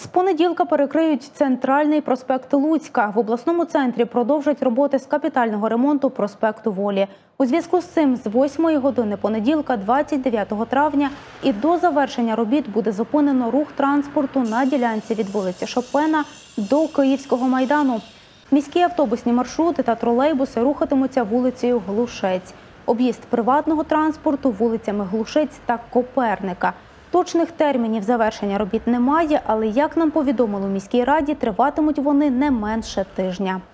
З понеділка перекриють центральний проспект Луцька. В обласному центрі продовжать роботи з капітального ремонту проспекту Волі. У зв'язку з цим з 8 години понеділка, 29 травня, і до завершення робіт буде зупинено рух транспорту на ділянці від вулиці Шопена до Київського майдану. Міські автобусні маршрути та тролейбуси рухатимуться вулицею Глушець. Об'їзд приватного транспорту вулицями Глушець та Коперника. Точних термінів завершення робіт немає, але, як нам повідомили у міській раді, триватимуть вони не менше тижня.